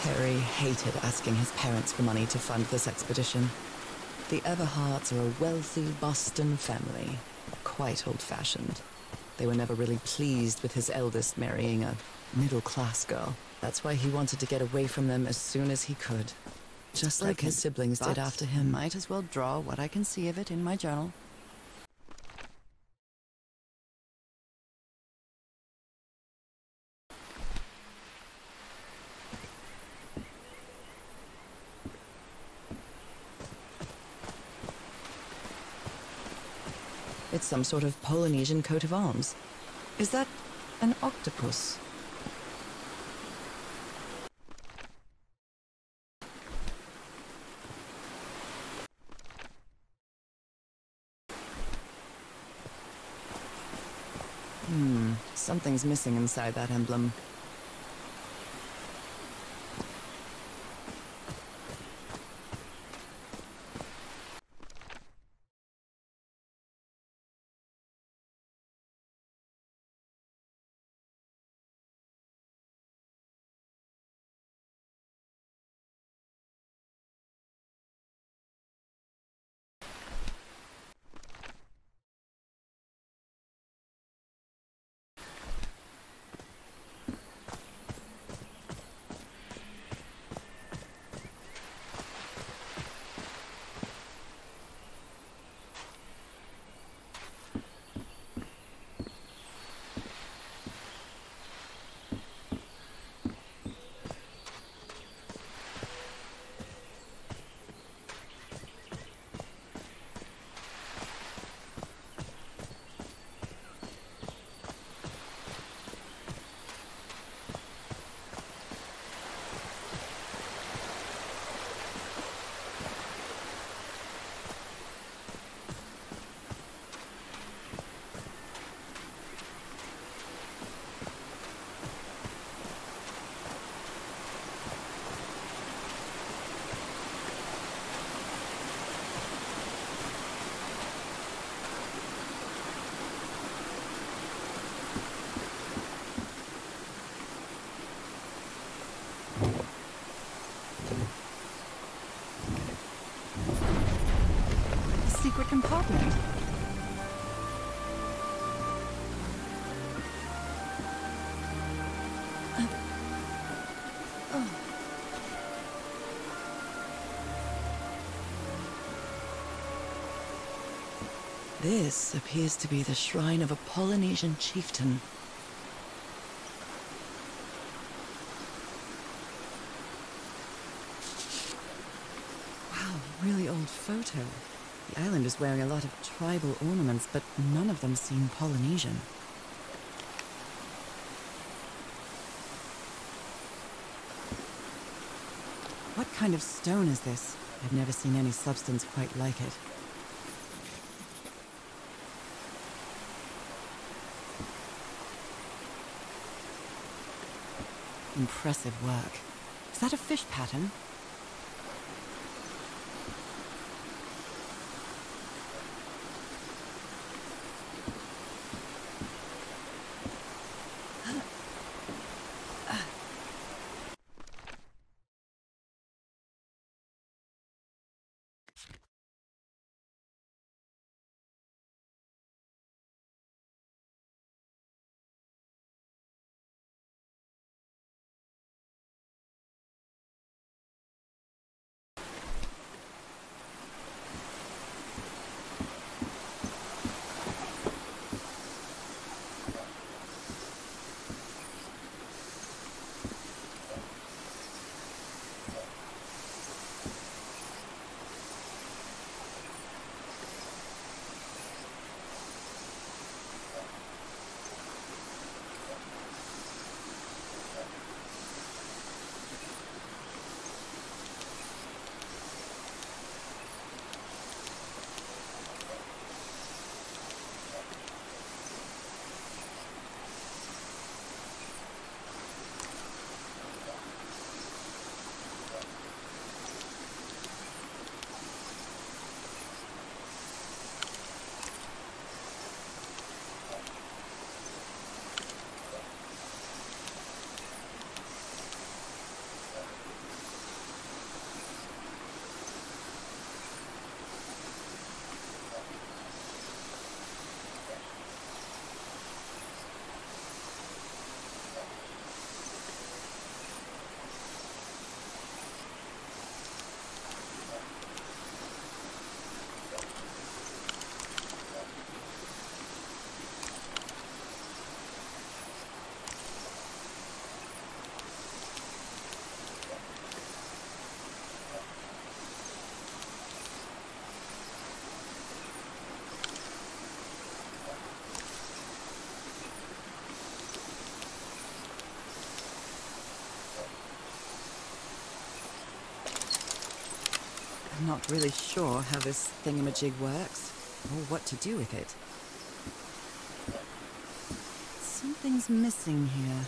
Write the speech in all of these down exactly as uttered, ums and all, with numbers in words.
Perry hated asking his parents for money to fund this expedition. The Everharts are a wealthy Boston family, quite old-fashioned. They were never really pleased with his eldest marrying a middle-class girl. That's why he wanted to get away from them as soon as he could. Just like his siblings did after him. Might as well draw what I can see of it in my journal. It's some sort of Polynesian coat of arms. Is that an octopus? Hmm, something's missing inside that emblem. Secret compartment. Uh, oh. This appears to be the shrine of a Polynesian chieftain. Wow, really old photo. The island is wearing a lot of tribal ornaments, but none of them seem Polynesian. What kind of stone is this? I've never seen any substance quite like it. Impressive work. Is that a fish pattern? I'm not really sure how this thingamajig works, or what to do with it. Something's missing here.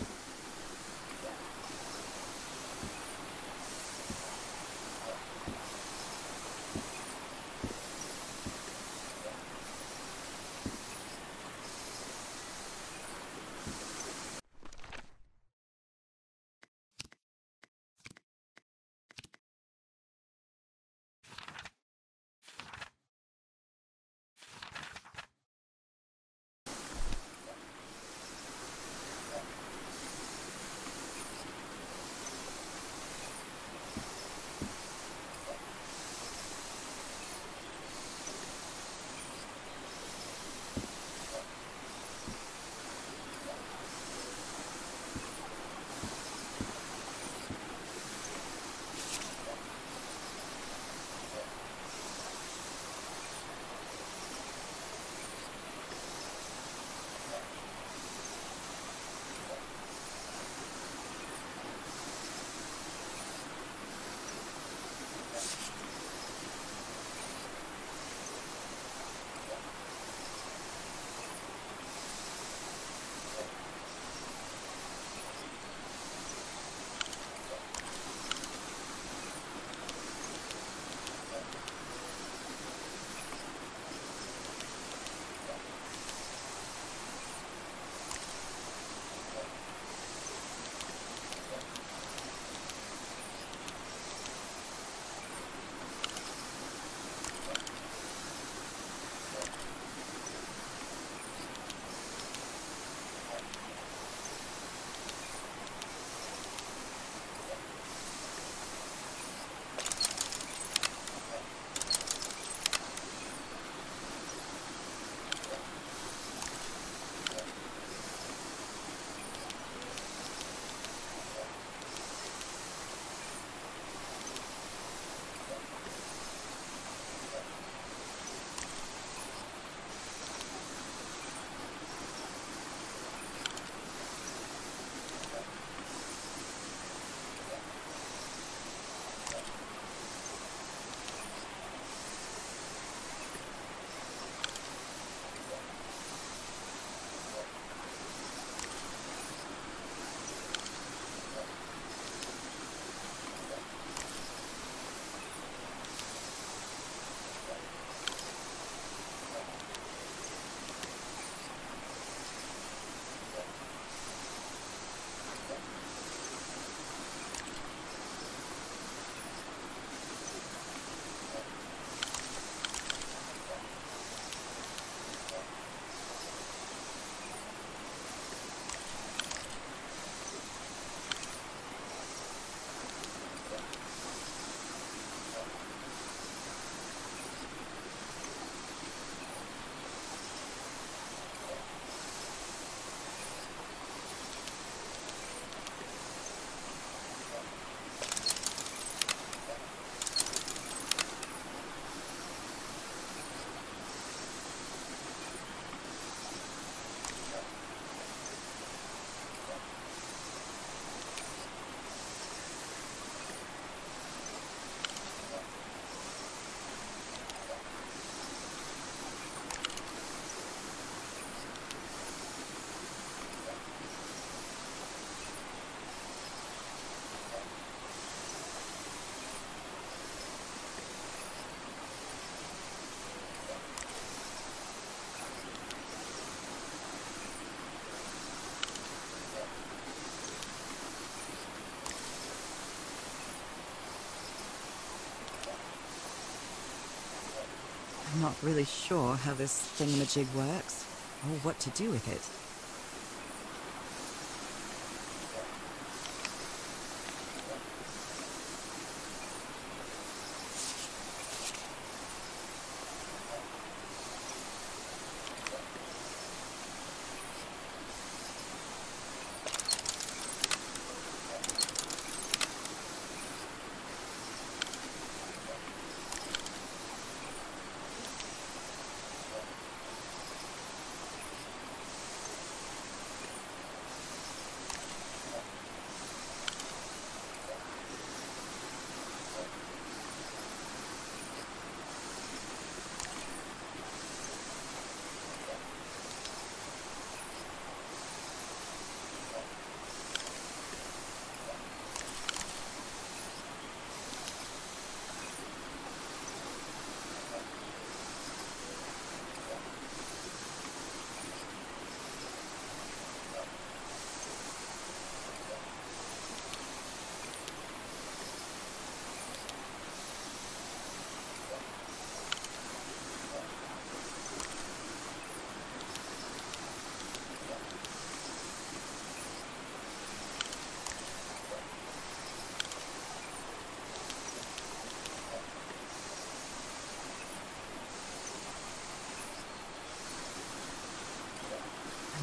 I'm not really sure how this thingamajig works, or what to do with it.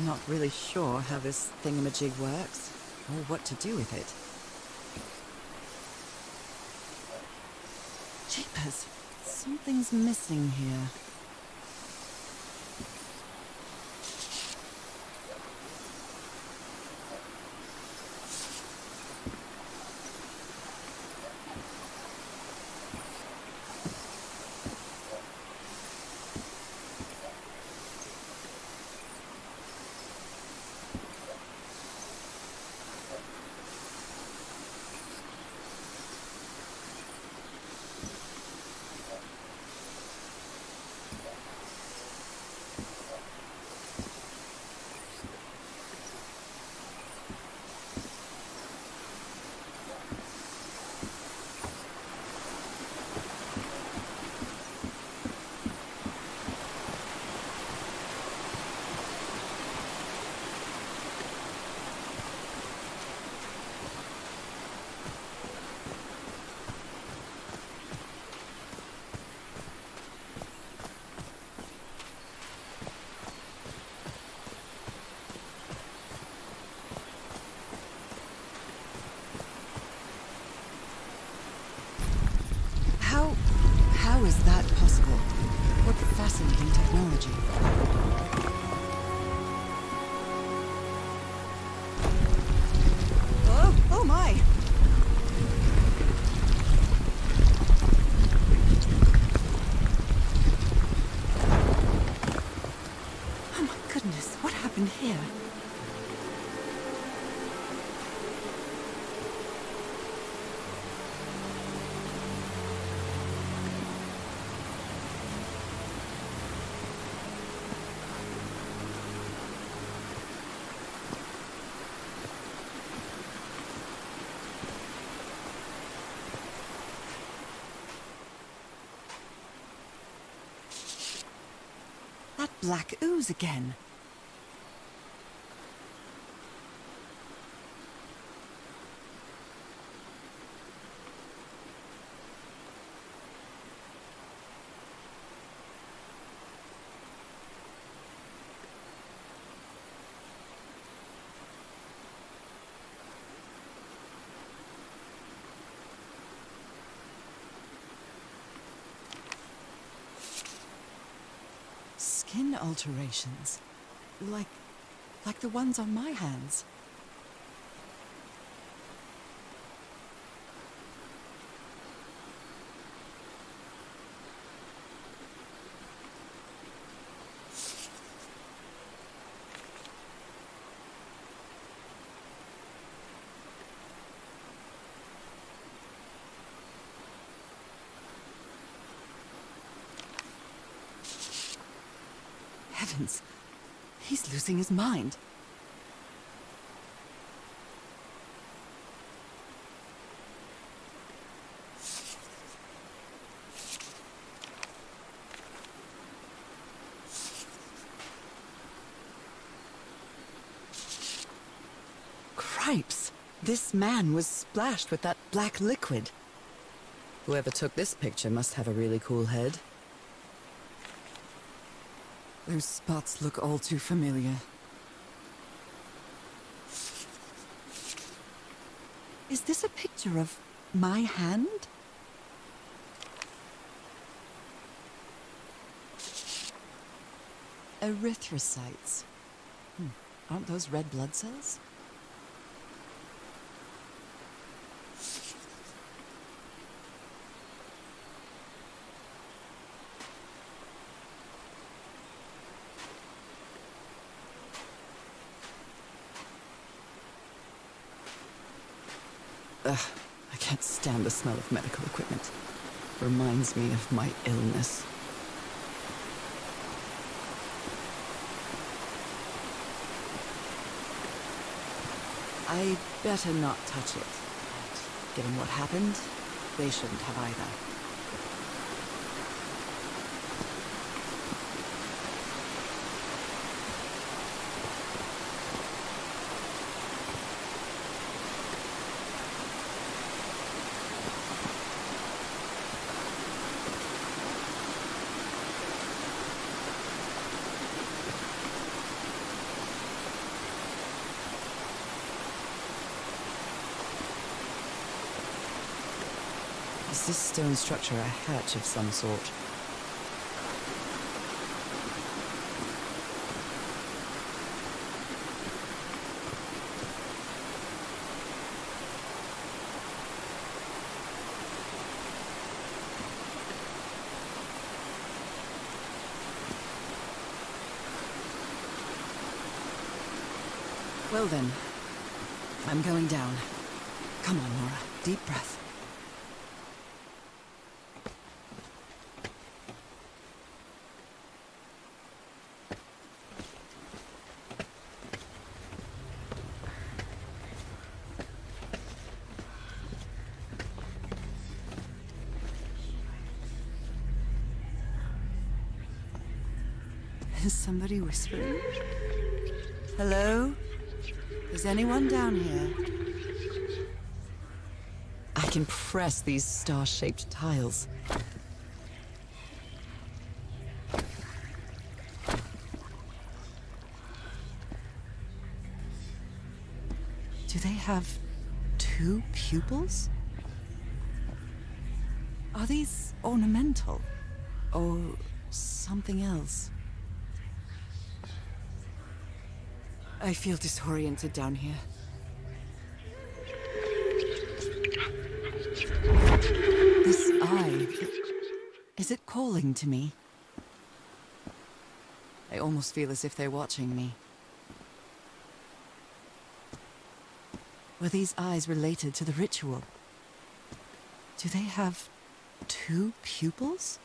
not really sure how this thingamajig works, or what to do with it. Jeepers, something's missing here. How is that possible? What fascinating technology. Oh, oh my! Oh my goodness, what happened here? That black ooze again. Skin alterations. Like... like the ones on my hands. Heavens, he's losing his mind. Cripes! This man was splashed with that black liquid. Whoever took this picture must have a really cool head. Those spots look all too familiar. Is this a picture of my hand? Erythrocytes. Hmm. Aren't those red blood cells? Ugh, I can't stand the smell of medical equipment. Reminds me of my illness. I'd better not touch it. But given what happened, they shouldn't have either. Is this stone structure a hatch of some sort? Well then, I'm going down. Come on, Nora. Deep breath. Is somebody whispering? Hello? Is anyone down here? I can press these star-shaped tiles. Do they have two pupils? Are these ornamental? Or something else? I feel disoriented down here. This eye... is it calling to me? I almost feel as if they're watching me. Were these eyes related to the ritual? Do they have two pupils?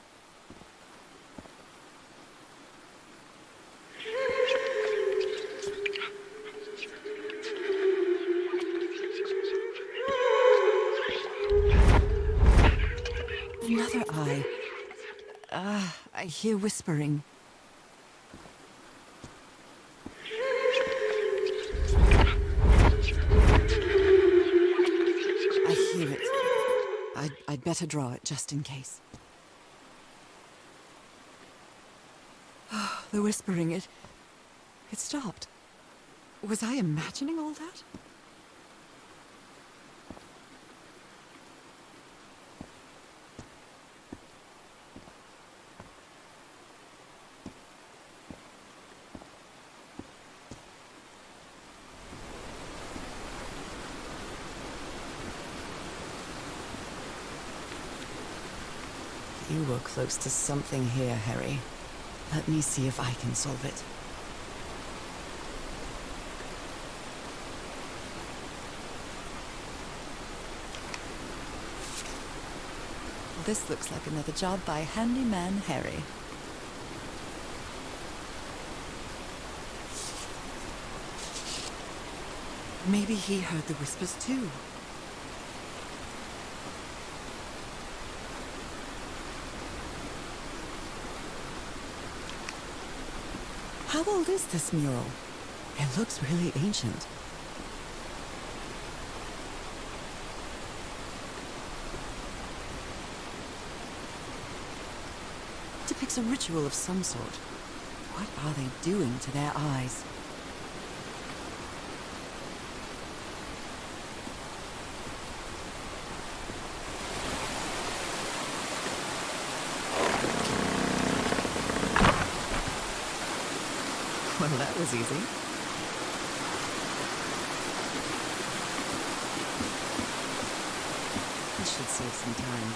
Another eye. Ah, I hear whispering. I hear it. I'd, I'd better draw it just in case. Oh, the whispering, it... it stopped. Was I imagining all that? You were close to something here, Harry. Let me see if I can solve it. This looks like another job by Handyman Harry. Maybe he heard the whispers too. How old is this mural? It looks really ancient. It depicts a ritual of some sort. What are they doing to their eyes? Well, that was easy. This should save some time.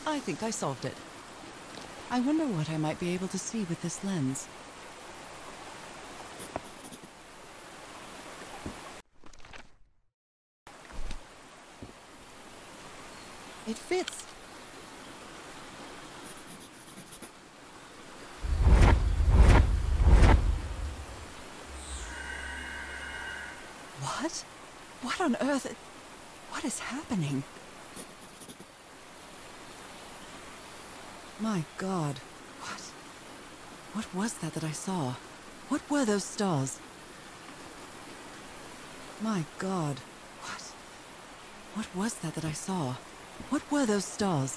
I think I solved it. I wonder what I might be able to see with this lens. It fits. What? What on earth? What is happening? My God. What? What was that that I saw? What were those stars? My God. What? What was that that I saw? What were those stars?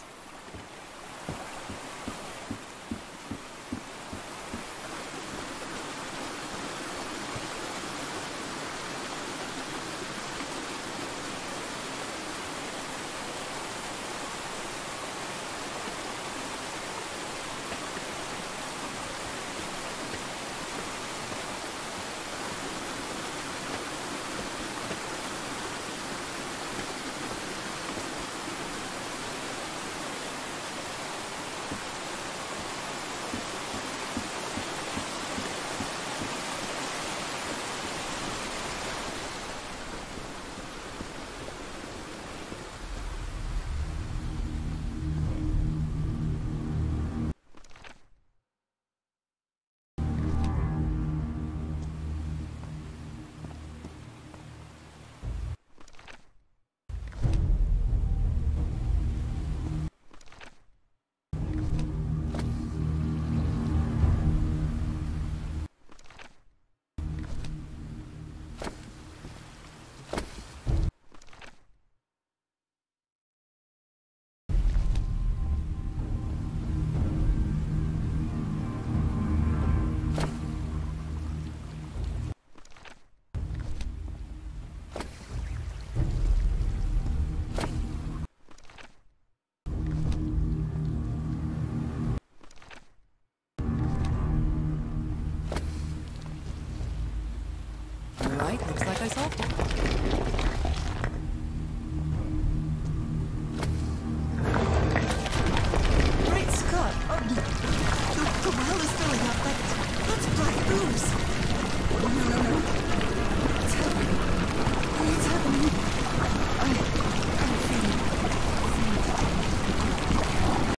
All right, looks like I solved it.